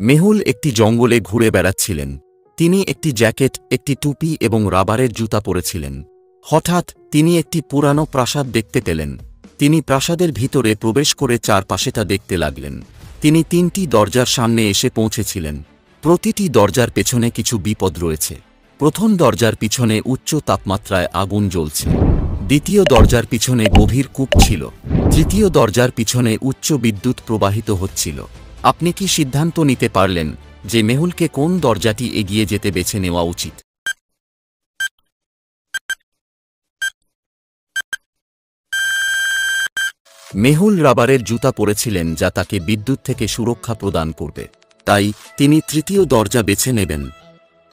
মেহুল একটি জঙ্গলে ঘুরে বেড়াচ্ছিলেন। তিনি একটি জ্যাকেট, একটি টুপি এবং রাবারের জুতা পরেছিলেন। হঠাৎ তিনি একটি পুরানো প্রাসাদ দেখতে পেলেন। তিনি প্রাসাদের ভিতরে প্রবেশ করে চারপাশেটা দেখতে লাগলেন। তিনি 3টি দরজার সামনে এসে পৌঁছেছিলেন। প্রতিটি দরজার পেছনে কিছু বিপদ রয়েছে। প্রথম দরজার পিছনে উচ্চ তাপমাত্রায় আগুন জ্বলছে। দ্বিতীয় দরজার পিছনে গভীর কূপ ছিল। তৃতীয় দরজার পিছনে উচ্চ বিদ্যুৎ প্রবাহিত হচ্ছিল। আপনি কি সিদ্ধান্ত নিতে পারলেন যে মেহুলকে কোন দরজাটি এগিয়ে যেতে বেছে নেওয়া উচিত? মেহুল রাবারের জুতা পরেছিলেন যা তাকে বিদ্যুৎ থেকে সুরক্ষা প্রদান করবে। তাই তিনি তৃতীয় দরজা বেছে নেবেন।